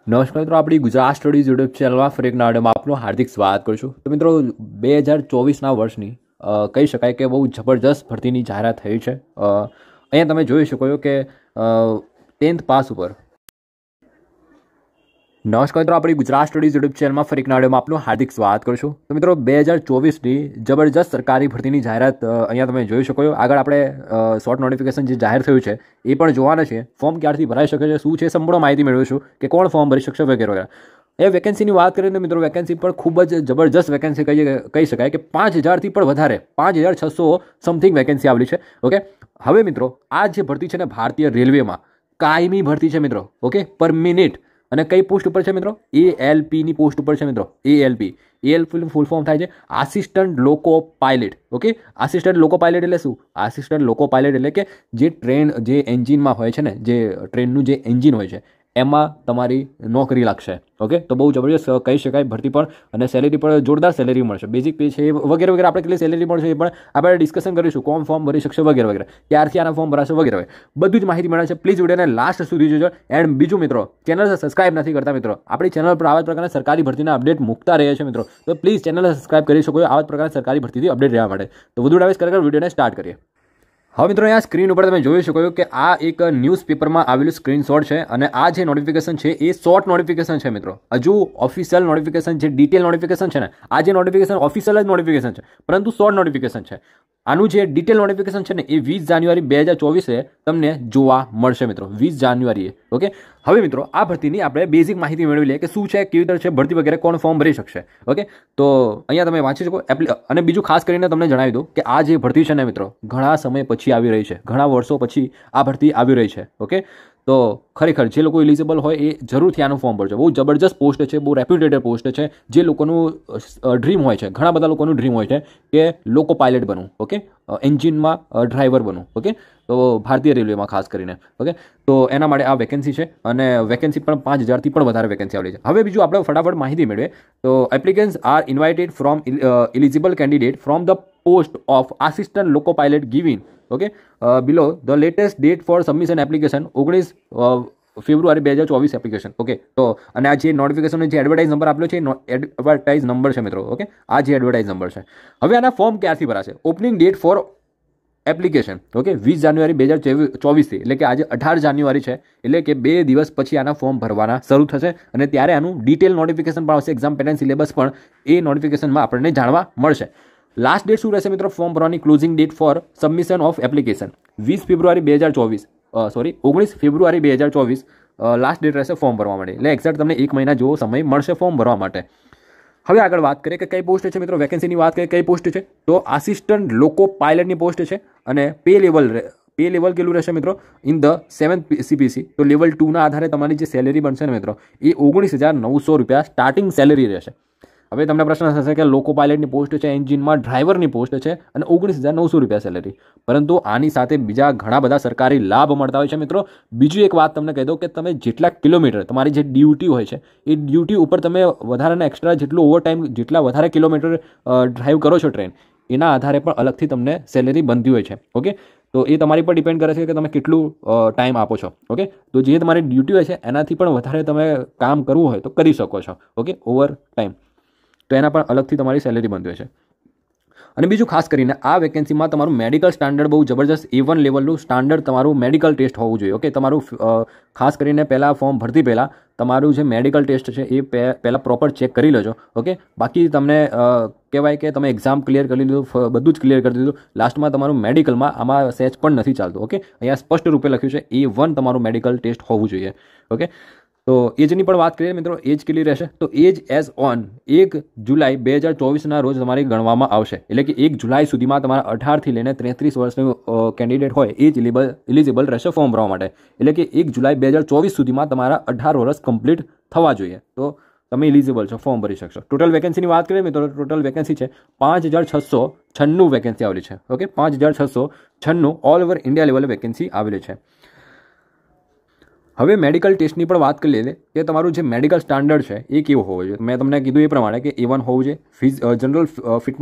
નમસ્કાર મિત્રો, આપણી ગુજરાત સ્ટડીઝ યુટ્યુબ ચેનલમાં ફરી એક નવા વિડીયોમાં આપનું હાર્દિક સ્વાગત કરું છું. તો મિત્રો 2024ના વર્ષની કહી શકાય કે બહુ જબરજસ્ત ભરતીની જાહેરાત થઈ છે. અહીંયા તમે જોઈ શકો છો કે 10th પાસ ઉપર. નમસ્કાર મિત્રો, આપણી ગુજરાત સ્ટડીઝ યુટ્યુબ ચેનલમાં ફરી એક નવા વિડીયોમાં આપનું હાર્દિક સ્વાગત કરું છું. તો મિત્રો 2024ની જબરજસ્ત સરકારી ભરતીની જાહેરાત અહીંયા તમે જોઈ શકો છો. આગળ આપણે શોર્ટ નોટિફિકેશન જે જાહેર થયું છે એ પણ જોવાના છે. ફોર્મ ક્યારથી ભરાઈ શકે છે, શું છે, સંપૂર્ણ માહિતી મેળવીશું કે કોણ ફોર્મ ભરી શકશે વગેરે વગેરે. એ વેકેન્સીની વાત કરીએ તો મિત્રો વેકેન્સી પણ ખૂબ જ જબરજસ્ત વેકેન્સી કહી શકાય કે 5000થી પણ વધારે 5600 સમથિંગ વેકેન્સી આવેલી છે. ઓકે, હવે મિત્રો આ જે ભરતી છે ને ભારતીય રેલવેમાં કાયમી ભરતી છે મિત્રો. ઓકે, પર મિનિટ. અને કઈ પોસ્ટ ઉપર છે મિત્રો? ALPની પોસ્ટ ઉપર છે મિત્રો. ALP ફૂલ ફોર્મ થાય છે assistant loco pilot. Okay, assistant loco pilot એટલે શું? આસિસ્ટન્ટ લોકો પાયલટ એટલે કે જે ટ્રેન જે એન્જિનમાં હોય છે ને, જે ટ્રેનનું જે એન્જિન હોય છે એમાં તમારી નોકરી લાગશે. ઓકે, તો બહુ જબરજસ્ત કહી શકાય ભરતી પણ, અને સેલેરી પણ જોરદાર સેલેરી મળશે. બેઝિક પે છે વગેરે વગેરે. આપણે કેટલી સેલેરી મળશે એ પણ આપણે ડિસ્કશન કરીશું. કોણ ફોર્મ ભરી શકશે વગેરે વગેરે, ક્યારથી આના ફોર્મ ભરાશે વગેરે વગેરે, બધું જ માહિતી મળે છે. પ્લીઝ વિડીયોને લાસ્ટ સુધી જોજો. એન્ડ બીજું મિત્રો, ચેનલ સબસ્ક્રાઇબ નથી કરતા મિત્રો, આપણી ચેનલ પર આવા જ પ્રકારના સરકારી ભરતીના અપડેટ મૂકતા રહે છે મિત્રો. તો પ્લીઝ ચેનલ સબસ્ક્રાઇબ કરી શકો આવા જ પ્રકારના સરકારી ભરતીથી અપડેટ રહેવા માટે. તો વધુ ડાયસ કરી વિડીયોને સ્ટાર્ટ કરીએ. હવે મિત્રો અહીંયા સ્ક્રીન ઉપર તમે જોઈ શકો છો કે આ એક ન્યૂઝપેપરમાં આવેલું સ્ક્રીનશોટ છે, અને આ જે નોટિફિકેશન છે એ શોર્ટ નોટિફિકેશન છે મિત્રો. હજુ ઓફિશિયલ નોટિફિકેશન જે ડિટેલ નોટિફિકેશન છે ને, આ જે નોટિફિકેશન ઓફિશિયલ જ નોટિફિકેશન છે, પરંતુ શોર્ટ નોટિફિકેશન છે. આનું જે ડિટેલ નોટિફિકેશન છે ને એ 20 જાન્યુઆરી 2024 તમને જોવા મળશે મિત્રો. 20 જાન્યુઆરીએ. ઓકે, હવે મિત્રો આ ભરતીની આપણે બેઝિક માહિતી મેળવી લઈએ કે શું છે, કેવી રીતે છે ભરતી વગેરે, કોણ ફોર્મ ભરી શકશે. ઓકે, તો અહીંયા તમે વાંચી શકો. અને બીજું ખાસ કરીને તમને જણાવી દઉં કે આ જે ભરતી છે ને મિત્રો ઘણા સમય પછી આવી રહી છે, ઘણા વર્ષો પછી આ ભરતી આવી રહી છે. ઓકે, તો ખરેખર જે લોકો એલિજિબલ હોય એ જરૂરથી આનું ફોર્મ ભરજો. બહુ જબરજસ્ત પોસ્ટ છે, બહુ રેપ્યુટેડ પોસ્ટ છે. જે લોકોનું ડ્રીમ હોય છે, ઘણા બધા લોકોનું ડ્રીમ હોય છે કે લોકો પાયલટ બનવું. ઓકે, એન્જિનમાં ડ્રાઈવર બનવું. ઓકે, તો ભારતીય રેલવેમાં ખાસ કરીને. ઓકે, તો એના માટે આ વેકેન્સી છે, અને વેકેન્સી પણ 5000થી પણ વધારે વેકેન્સી આવેલી છે. હવે બીજું આપણે ફટાફટ માહિતી મેળવીએ. તો applicants are invited from eligible candidate from the post of assistant loco pilot giving. Okay, below the latest date for submission application 19 February 2024 application. Okay, તો અને આ જે નોટિફિકેશનનો જે એડવર્ટાઇઝ નંબર આપેલો છે એડવર્ટાઇઝ નંબર છે મિત્રો. ઓકે, આ જે એડવર્ટાઇઝ નંબર છે. હવે આના ફોર્મ ક્યારથી ભરાશે? Opening date for application. Okay, 20 જાન્યુઆરી 2024થી, એટલે કે આજે 18 જાન્યુઆરી છે, એટલે કે 2 દિવસ પછી આના ફોર્મ ભરવાના શરૂ થશે, અને ત્યારે આનું ડિટેલ નોટિફિકેશન પણ આવશે. એક્ઝામ પેટર્ન સિલેબસ પણ એ નોટિફિકેશનમાં આપણને જાણવા મળશે. લાસ્ટ ડેટ શું રહેશે મિત્રો ફોર્મ ભરવાની? Closing date for submission of application 20 February 2024. 19 February 2024 last date રહેશે ફોર્મ ભરવા માટે. એટલે એક્ઝેક્ટ તમને 1 મહિના જેવો સમય મળશે ફોર્મ ભરવા માટે. હવે આગળ વાત કરીએ કે કઈ પોસ્ટ છે મિત્રો. વેકેન્સીની વાત કરીએ કઈ પોસ્ટ છે, તો આસિસ્ટન્ટ લોકો પાયલટની પોસ્ટ છે, અને પે લેવલ કેટલું રહેશે મિત્રો? In the 7th CPC. તો લેવલ 2ના આધારે તમારી જે સેલેરી બનશે ને મિત્રો એ 19,900 રૂપિયા સ્ટાર્ટિંગ સેલેરી રહેશે. હવે તમને પ્રશ્ન થશે કે લોકો પાયલટની પોસ્ટ છે, એન્જિનમાં ડ્રાઈવરની પોસ્ટ છે, અને 19,900 રૂપિયા સેલેરી, પરંતુ આની સાથે બીજા ઘણા બધા સરકારી લાભ મળતા હોય છે મિત્રો. બીજી એક વાત તમને કહી દઉં કે તમે જેટલા કિલોમીટર તમારી જે ડ્યુટી હોય છે એ ડ્યુટી ઉપર તમે વધારાના એક્સ્ટ્રા જેટલું ઓવરટાઈમ, જેટલા વધારે કિલોમીટર ડ્રાઈવ કરો છો ટ્રેન, એના આધારે પણ અલગથી તમને સેલેરી બનતી હોય છે. ઓકે, તો એ તમારી પર ડિપેન્ડ કરે છે કે તમે કેટલું ટાઈમ આપો છો. ઓકે, તો જે તમારી ડ્યુટી હોય છે એનાથી પણ વધારે તમે કામ કરવું હોય તો કરી શકો છો. ઓકે, ઓવર ટાઈમ, તો એના પણ અલગથી તમારી સેલેરી બનતી હોય છે. અને બીજું ખાસ કરીને આ વેકેન્સીમાં તમારું મેડિકલ સ્ટાન્ડર્ડ બહુ જબરજસ્ત A1 લેવલનું સ્ટાન્ડર્ડ તમારું મેડિકલ ટેસ્ટ હોવું જોઈએ. ઓકે, તમારું ખાસ કરીને પહેલાં ફોર્મ ભરતી પહેલાં તમારું જે મેડિકલ ટેસ્ટ છે એ પહેલાં પ્રોપર ચેક કરી લેજો. ઓકે, બાકી તમને કહેવાય કે તમે એક્ઝામ ક્લિયર કરી લીધું, બધું જ ક્લિયર કરી દીધું, લાસ્ટમાં તમારું મેડિકલમાં આમાં સેચ પણ નથી ચાલતું. ઓકે, અહીંયા સ્પષ્ટ રૂપે લખ્યું છે A1 તમારું મેડિકલ ટેસ્ટ હોવું જોઈએ. ઓકે, તો એજની પણ વાત કરીએ મિત્રો. એજ કેટલી રહેશે? તો એજ એઝ ઓન 1 જુલાઈ 2024ના રોજ તમારી ગણવામાં આવશે. એટલે કે 1 જુલાઈ સુધીમાં તમારા 18થી લઈને 33 વર્ષનું કેન્ડિડેટ હોય એ જ એલિજિબલ રહેશે ફોર્મ ભરવા માટે. એટલે કે 1 જુલાઈ 2024 સુધીમાં તમારા 18 વર્ષ કમ્પ્લીટ થવા જોઈએ, તો તમે એલિજિબલ છો, ફોર્મ ભરી શકશો. ટોટલ વેકેન્સીની વાત કરીએ મિત્રો, ટોટલ વેકેન્સી છે 5696 વેકેન્સી આવેલી છે. ઓકે, 5696 ઓલ ઓવર ઇન્ડિયા લેવલે વેકેન્સી આવેલી છે. હવે મેડિકલ ટેસ્ટની પણ વાત કરી લઈએ કે તમારું જે મેડિકલ સ્ટાન્ડર્ડ છે એ કેવું હોવું જોઈએ. મેં તમને કીધું એ પ્રમાણે કે A1 હોવું જોઈએ. General fitness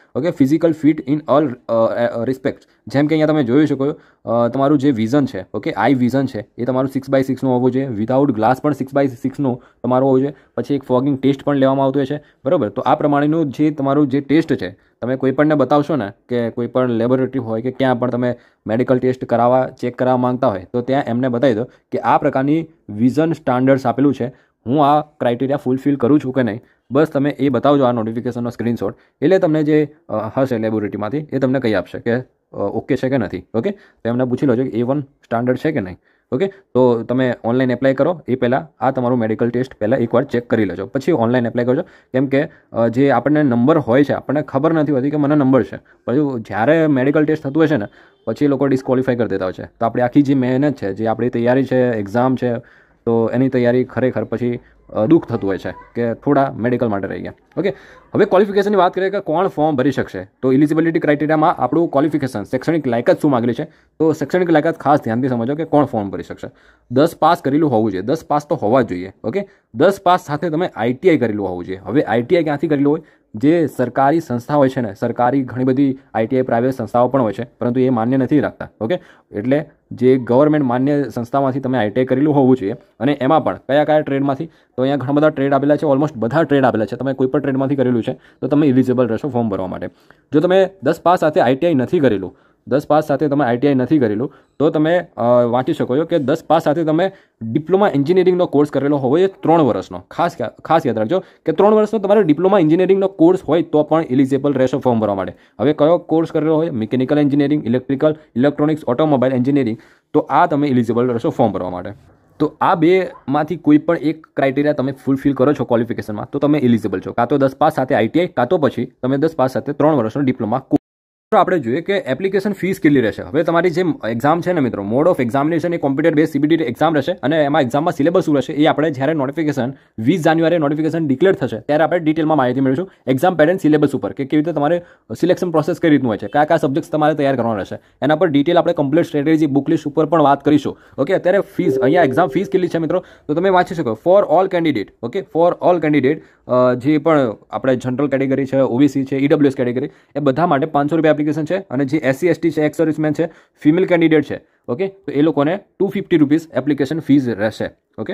okay, physical fit in all respect. જેમ કે અહીંયા તમે જોઈ શકો તમારું જે વિઝન છે, ઓકે, આઈ વિઝન છે એ તમારું 6x6નું હોવું જોઈએ. વિધાઉટ ગ્લાસ પણ 6x6નું તમારું હોવું જોઈએ. પછી એક ફોગિંગ ટેસ્ટ પણ લેવામાં આવતું હોય છે, બરાબર. તો આ પ્રમાણેનું જે તમારું જે ટેસ્ટ છે, તમે કોઈ પણને બતાવશો ને કે કોઈ પણ લેબોરેટરી હોય કે ક્યાં પણ તમે મેડિકલ ટેસ્ટ ચેક કરાવવા માંગતા હોય તો ત્યાં એમને બતાવી દો કે આ પ્રકારની વિઝન સ્ટાન્ડર્ડ્સ આપેલું છે, હું આ ક્રાઇટેરિયા ફૂલફિલ કરું છું કે નહીં. બસ તમે એ બતાવજો આ નોટિફિકેશનનો સ્ક્રીનશોટ, એટલે તમને જે હશે લેબોરેટરીમાંથી એ તમને કહી આપશે કે ઓકે છે કે નથી. ઓકે, તો એમને પૂછી લો કે A1 સ્ટાન્ડર્ડ છે કે નહીં. ઓકે, તો તમે ઓનલાઈન એપ્લાય કરો એ પહેલાં આ તમારું મેડિકલ ટેસ્ટ પહેલાં એકવાર ચેક કરી લેજો, પછી ઓનલાઈન એપ્લાય કરજો. કેમ કે જે આપણને નંબર હોય છે આપણને ખબર નથી હોતી કે મને નંબર છે, પછી જ્યારે મેડિકલ ટેસ્ટ થતું હોય છે ને પછી એ લોકો ડિસ્કોલિફાય કરી દેતા હોય છે. તો આપણી આખી જે મહેનત છે, જે આપણી તૈયારી છે, એક્ઝામ છે, તો એની તૈયારી ખરેખર પછી દુઃખ થતું હોય છે કે થોડા મેડિકલ માટે રહી ગયા. ઓકે, હવે ક્વોલિફિકેશનની વાત કરીએ કે કોણ ફોર્મ ભરી શકશે. તો એલિજિબિલિટી ક્રાઇટેરિયામાં આપણું ક્વોલિફિકેશન, શૈક્ષણિક લાયકાત શું માગેલી છે, તો શૈક્ષણિક લાયકાત ખાસ ધ્યાનથી સમજો કે કોણ ફોર્મ ભરી શકશે. 10 પાસ કરેલું હોવું જોઈએ, 10 પાસ તો હોવા જ જોઈએ. ઓકે, 10 પાસ સાથે તમે ITI કરેલું હોવું જોઈએ. હવે ITI ક્યાંથી કરેલું હોય? જે સરકારી સંસ્થા હોય છે ને, સરકારી ઘણી બધી ITI પ્રાઇવેટ સંસ્થાઓ પણ હોય છે, પરંતુ એ માન્ય નથી રાખતા. ઓકે, એટલે જે ગવર્મેન્ટ માન્ય સંસ્થામાંથી તમે ITI કરેલું હોવું જોઈએ. અને એમાં પણ કયા ટ્રેડમાંથી, તો અહીંયા ઘણા બધા ટ્રેડ આપેલા છે, ઓલમોસ્ટ બધા ટ્રેડ આપેલા છે. તમે કોઈ પણ ટ્રેડમાંથી કરેલું છે તો તમે એલિજિબલ રહેશો ફોર્મ ભરવા માટે. જો તમે 10 પાસ સાથે ITI નથી કરેલું, 10 પાસ સાથે તમે ITI નથી કરેલું, તો તમે વાંચી શકો છો કે 10 પાસ સાથે તમે ડિપ્લોમા એન્જિનિયરિંગનો કોર્સ કરેલો હોવો જોઈએ 3 વર્ષનો. ખાસ યાદ રાખજો કે 3 વર્ષનો તમારે ડિપ્લોમા એન્જિનિયરિંગનો કોર્સ હોય તો પણ એલિજિબલ રહેશો ફોર્મ ભરવા માટે. હવે કયો કોર્સ કરેલો હોય? Mechanical engineering, electrical, electronics, automobile engineering, તો આ તમે એલિજિબલ રહેશો ફોર્મ ભરવા માટે. તો આ બેમાંથી કોઈ પણ એક ક્રાઇટેરિયા તમે ફૂલફિલ કરો છો ક્વોલિફિકેશનમાં તો તમે એલિજિબલ છો. કાં તો 10 પાસ સાથે ITI, કાં તો પછી તમે 10 પાસ સાથે 3 વર્ષનો ડિપ્લોમા. આપણે જોઈએ કે એપ્લિકેશન ફીસ કેટલી રહેશે. હવે તમારી જે એક્ઝામ છે ને મિત્રો, મોડ ઓફ એક્ઝામિનેશન એ કોમ્પ્યુટર બેઝ CBT એક્ઝામ રહેશે. અને એમાં એક્ઝામમાં સિલેબસ શું રહેશે એ આપણે જ્યારે નોટિફિકેશન 20 જાન્યુઆરી નોટિફિકેશન ડિક્લેર થશે ત્યારે આપણે ડિટેલમાં માહિતી મેળવીશું. એક્ઝામ પેટર્ન, સિલેબસ ઉપર કે કેવી રીતે તમારે સિલેક્શન પ્રોસેસ કઈ રીતનું હોય છે, કયા સબ્જેક્ટ્સ તમારે તૈયાર કરવાના રહેશે, એના પર ડિટેલ આપણે કમ્પ્લીટ સ્ટ્રેટેજી બુક લિસ્ટ ઉપર પણ વાત કરીશું. ઓકે, અત્યારે ફીસ, અહીંયા એક્ઝામ ફીસ કેટલી છે મિત્રો, તો તમે વાંચી શકો. For all candidate, okay, for all candidate, જે પણ આપણે જનરલ કેટેગરી છે, OBC છે, EWS કેટેગરી, એ બધા માટે 500 રૂપિયા એપ્લિકેશન છે. અને જે SC ST છે, એક્સ સર્વિસમેન છે, ફિમેલ કેન્ડિડેટ છે, ઓકે, તો એ લોકોને 250 રૂપીસ એપ્લિકેશન ફીસ રહેશે. ઓકે,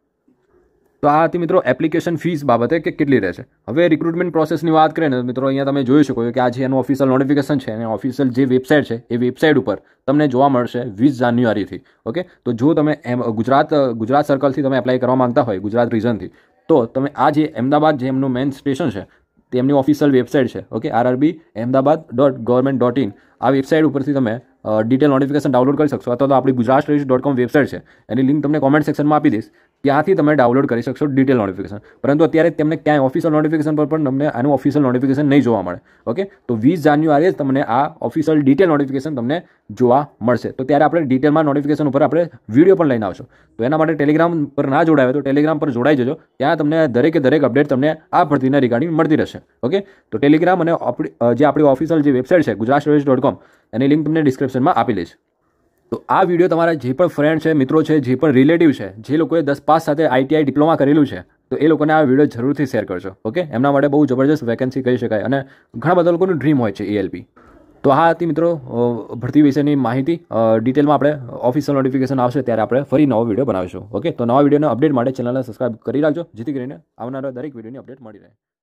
તો આ હતી મિત્રો એપ્લિકેશન ફીસ બાબતે કે કેટલી રહેશે. હવે રિક્રુટમેન્ટ પ્રોસેસની વાત કરીએ ને મિત્રો, અહીંયા તમે જોઈ શકો કે આ જે એનું ઓફિશિયલ નોટિફિકેશન છે અને ઓફિશિયલ જે વેબસાઇટ છે એ વેબસાઇટ ઉપર તમને જોવા મળશે 20 જાન્યુઆરીથી. ઓકે, તો જો તમે ગુજરાત સર્કલથી તમે એપ્લાય કરવા માંગતા હોય, ગુજરાત રિજનથી, તો તમે આ જે અમદાવાદ જે એમનું મેઇન સ્ટેશન છે તેમની ઓફિશિયલ વેબસાઇટ છે, ઓકે, rrbahmedabad.government.in, આ વેબસાઇટ ઉપરથી તમે ડિટેલ નોટિફિકેશન ડાઉનલોડ કરી શકશો. અથવા તો આપણી gujaratstudies.com વેબસાઇટ છે, એની લિંક તમને કોમેન્ટ સેક્શનમાં આપી દઈશ, ત્યાંથી તમે ડાઉનલોડ કરી શકશો ડિટેલ નોટિફિકેશન. પરંતુ અત્યારે તેમને ક્યાંય ઓફિશિયલ નોટિફિકેશન પર પણ તમને આનું ઓફિશિયલ નોટિફિકેશન નહીં જોવા મળે. ઓકે, તો 20 જાન્યુઆરીએ જ તમને આ ઓફિશિયલ ડિટેલ નોટિફિકેશન તમને જોવા મળશે. તો ત્યારે આપણે ડિટેલમાં નોટિફિકેશન ઉપર આપણે વિડીયો પણ લઈને આવશું. તો એના માટે ટેલિગ્રામ પર ના જોડાય તો ટેલિગ્રામ પર જોડાઈ જજો. ત્યાં તમને દરેકે દરેક અપડેટ તમને આ ભરતીના રિગાર્ડિંગ મળતી રહેશે. ઓકે, તો ટેલિગ્રામ અને જે આપણી ઓફિશિયલ જે વેબસાઇટ છે gujaratstudies.com, એની લિંક તમને ડિસ્ક્રિપ્શનમાં આપી દઈશ. તો આ વિડીયો તમારા જે પણ ફ્રેન્ડ છે, મિત્રો છે, જે પણ રિલેટિવ છે, જે લોકોએ 10 પાસ સાથે ITI ડિપ્લોમા કરેલું છે, તો એ લોકોને આ વિડીયો જરૂરથી શેર કરજો. ઓકે, એમના માટે બહુ જબરજસ્ત વેકેન્સી કહી શકાય અને ઘણા બધા લોકોનું ડ્રીમ હોય છે ALP. તો આ હતી મિત્રો ભરતી વિશેની માહિતી. ડિટેલમાં આપણે ઓફિશિયલ નોટિફિકેશન આવશે ત્યારે આપણે ફરી નવો વિડીયો બનાવીશું. ઓકે, તો નવા વિડીયોના અપડેટ માટે ચેનલને સબસ્ક્રાઇબ કરી રાખજો, જેથી કરીને આવનારા દરેક વિડીયોની અપડેટ મળી રહે.